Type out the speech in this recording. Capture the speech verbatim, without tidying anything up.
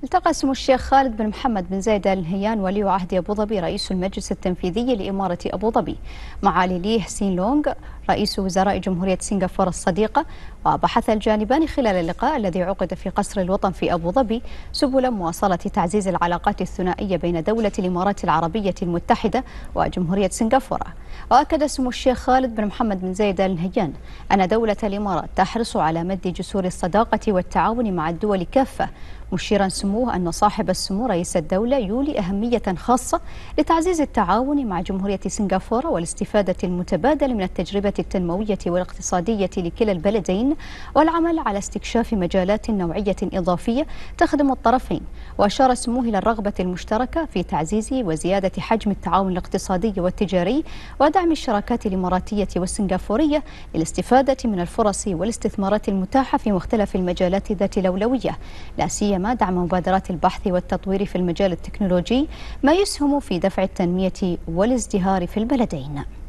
التقى سمو الشيخ خالد بن محمد بن زايد آل نهيان ولي عهد أبو ظبي رئيس المجلس التنفيذي لإمارة أبو ظبي مع لي سين لونغ رئيس وزراء جمهورية سنغافورة الصديقة. وبحث الجانبان خلال اللقاء الذي عقد في قصر الوطن في أبو ظبي سبل مواصلة تعزيز العلاقات الثنائية بين دولة الإمارات العربية المتحدة وجمهورية سنغافورة. وأكد سمو الشيخ خالد بن محمد بن زايد آل نهيان أن دولة الإمارات تحرص على مد جسور الصداقة والتعاون مع الدول كافة، مشيرا سموه أن صاحب السمو رئيس الدولة يولي أهمية خاصة لتعزيز التعاون مع جمهورية سنغافورة والاستفادة المتبادلة من التجربة التنموية والاقتصادية لكلا البلدين والعمل على استكشاف مجالات نوعية إضافية تخدم الطرفين. وأشار سموه إلى الرغبة المشتركة في تعزيز وزيادة حجم التعاون الاقتصادي والتجاري ودعم الشراكات الإماراتية والسنغافورية للاستفادة من الفرص والاستثمارات المتاحة في مختلف المجالات ذات الأولوية، لا سيما ما دعم مبادرات البحث والتطوير في المجال التكنولوجي ما يسهم في دفع التنمية والازدهار في البلدين.